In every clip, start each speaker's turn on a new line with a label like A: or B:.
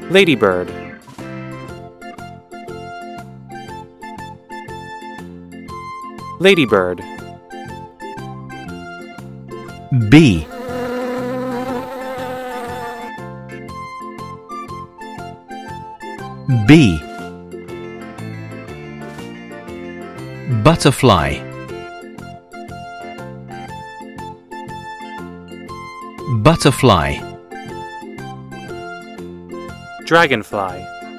A: Ladybird. Ladybird.
B: Bee. Bee. Butterfly. Butterfly.
A: Dragonfly.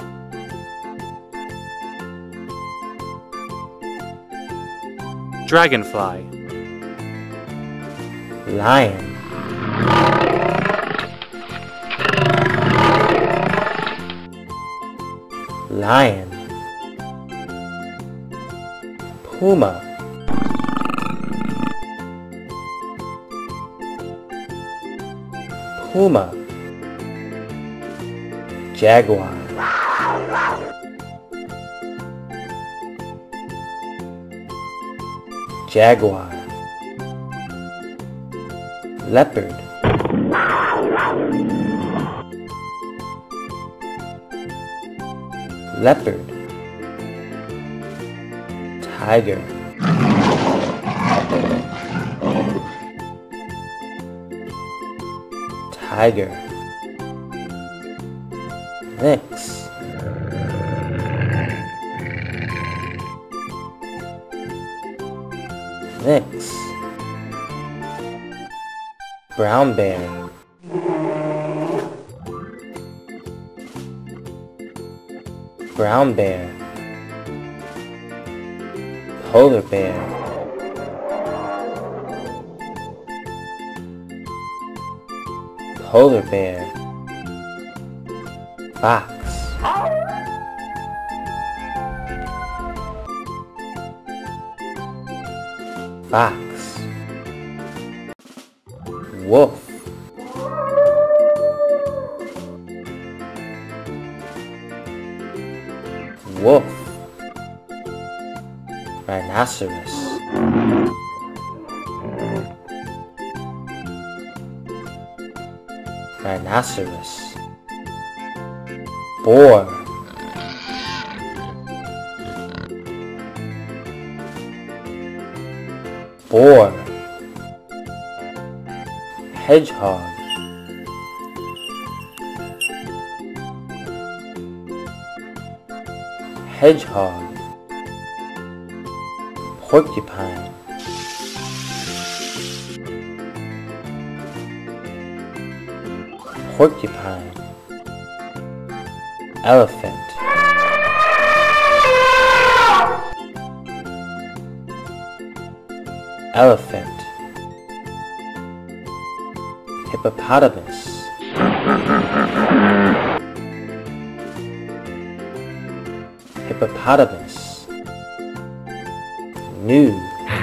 A: Dragonfly.
C: Lion. Lion. Puma. Puma. Jaguar. Jaguar. Leopard. Leopard. Tiger. Tiger. Lynx. Lynx. Brown bear. Brown bear. Polar bear. Polar bear. Fox. Fox. Wolf. Wolf. Rhinoceros. Rhinoceros. Boar. Boar. Hedgehog. Hedgehog. Porcupine. Porcupine. Elephant. Elephant. Hippopotamus. Hippopotamus. Gnu.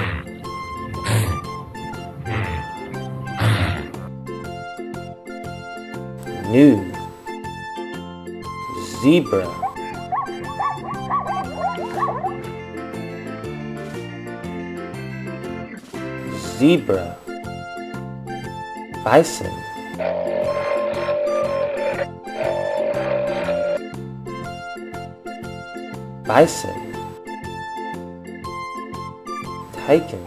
C: Gnu. Zebra. Zebra. Bison. Bison. Tiken.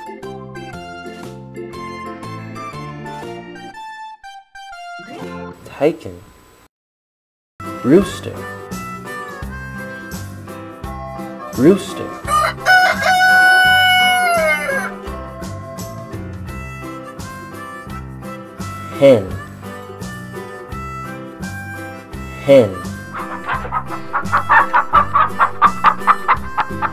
C: Tiken. Rooster. Rooster. Hen. Hen.